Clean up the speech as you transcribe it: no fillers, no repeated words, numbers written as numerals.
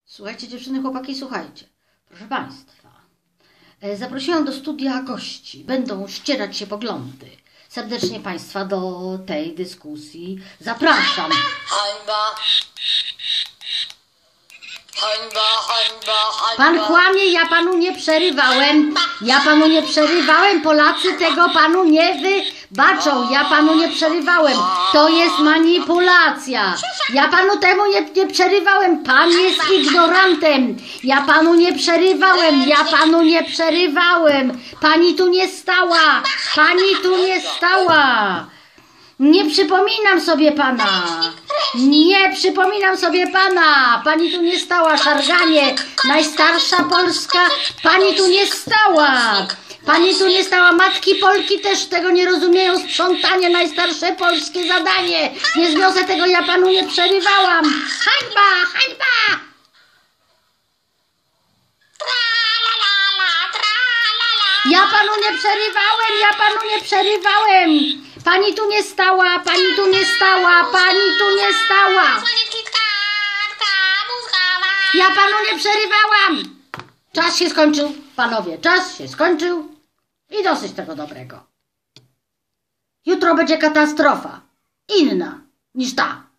Słuchajcie, dziewczyny, chłopaki, słuchajcie. Proszę Państwa, zaprosiłam do studia gości. Będą ścierać się poglądy. Serdecznie Państwa do tej dyskusji zapraszam. Hańba! Hańba, hańba, hańba. Pan kłamie, ja Panu nie przerywałem. Ja Panu nie przerywałem. Polacy tego Panu nie wybaczą. Ja Panu nie przerywałem. To jest manipulacja. Ja Panu temu nie przerywałem. Pan jest ignorantem. Ja Panu nie przerywałem. Ja Panu nie przerywałem. Pani tu nie stała. Pani tu nie stała. Nie przypominam sobie Pana. Nie przypominam sobie Pana. Pani tu nie stała, szarganie. Najstarsza Polska. Pani tu nie stała. Pani tu nie stała. Matki Polki też tego nie rozumieją. Sprzątanie, najstarsze polskie zadanie. Nie zniosę tego, ja Panu nie przerywałam. Hańba, hańba. Ja Panu nie przerywałem, ja Panu nie przerywałem. Pani tu nie stała, Pani tu nie stała, Pani tu nie stała. Ja Panu nie przerywałam. Czas się skończył, Panowie, czas się skończył i dosyć tego dobrego. Jutro będzie katastrofa, inna niż ta.